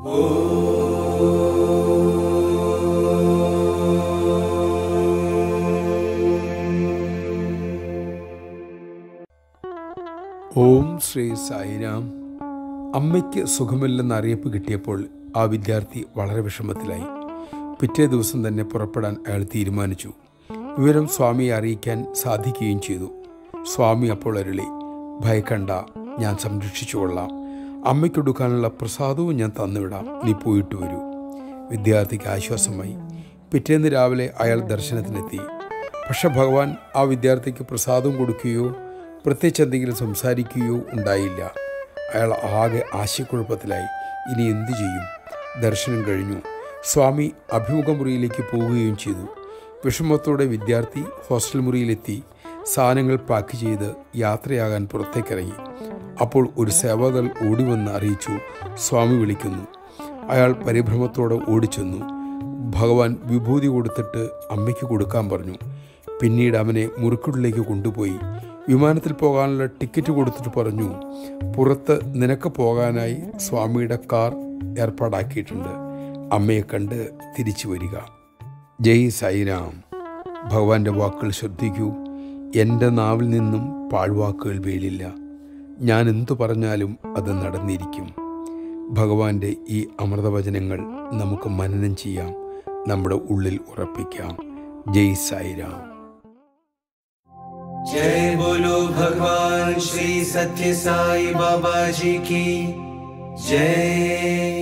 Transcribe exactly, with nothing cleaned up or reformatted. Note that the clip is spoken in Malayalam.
ഓം ശ്രീ സായിരാം. അമ്മയ്ക്ക് സുഖമില്ലെന്ന് അറിയിപ്പ് കിട്ടിയപ്പോൾ ആ വിദ്യാർത്ഥി വളരെ വിഷമത്തിലായി. പിറ്റേ ദിവസം തന്നെ പുറപ്പെടാൻ അയാൾ തീരുമാനിച്ചു. വിവരം സ്വാമിയെ അറിയിക്കാൻ സാധിക്കുകയും ചെയ്തു. സ്വാമി അപ്പോൾ അരുളി, ഭയക്കണ്ട, ഞാൻ സംരക്ഷിച്ചു കൊള്ളാം. അമ്മയ്ക്കൊടുക്കാനുള്ള പ്രസാദവും ഞാൻ തന്നുവിടാം, നീ പോയിട്ട് വരൂ. വിദ്യാർത്ഥിക്ക് ആശ്വാസമായി. പിറ്റേന്ന് രാവിലെ അയാൾ ദർശനത്തിനെത്തി. പക്ഷെ ഭഗവാൻ ആ വിദ്യാർത്ഥിക്ക് പ്രസാദം കൊടുക്കുകയോ പ്രത്യേകിച്ച് എന്തെങ്കിലും സംസാരിക്കുകയോ ഉണ്ടായില്ല. അയാൾ ആകെ ആശയക്കുഴപ്പത്തിലായി. ഇനി എന്തു ചെയ്യും? ദർശനം കഴിഞ്ഞു. സ്വാമി അഭിമുഖ മുറിയിലേക്ക് പോവുകയും ചെയ്തു. വിഷമത്തോടെ വിദ്യാർത്ഥി ഹോസ്റ്റൽ മുറിയിലെത്തി സാധനങ്ങൾ പാക്ക് ചെയ്ത് യാത്രയാകാൻ പുറത്തേക്കിറങ്ങി. അപ്പോൾ ഒരു സേവാദൾ ഓടിവന്ന് അറിയിച്ചു, സ്വാമി വിളിക്കുന്നു. അയാൾ പരിഭ്രമത്തോടെ ഓടിച്ചെന്നു. ഭഗവാൻ വിഭൂതി കൊടുത്തിട്ട് അമ്മയ്ക്ക് കൊടുക്കാൻ പറഞ്ഞു. പിന്നീട് അവനെ മുറിക്കുള്ളിലേക്ക് കൊണ്ടുപോയി വിമാനത്തിൽ പോകാനുള്ള ടിക്കറ്റ് കൊടുത്തിട്ട് പറഞ്ഞു, പുറത്ത് നിനക്ക് പോകാനായി സ്വാമിയുടെ കാർ ഏർപ്പാടാക്കിയിട്ടുണ്ട്. അമ്മയെ കണ്ട് തിരിച്ചു വരിക. ജയ് സായിരാം. ഭഗവാന്റെ വാക്കുകൾ ശ്രദ്ധിക്കൂ. എൻ്റെ നാവിൽ നിന്നും പാഴ്വാക്കുകൾ വീഴില്ല. ഞാൻ എന്തു പറഞ്ഞാലും അത് നടന്നിരിക്കും. ഭഗവാന്റെ ഈ അമൃതവചനങ്ങൾ നമുക്ക് മനനം ചെയ്യാം, നമ്മുടെ ഉള്ളിൽ ഉറപ്പിക്കാം. ജയ് സായിരാം. जय बोलो भगवान श्री सत्य साई बाबा जी की जय।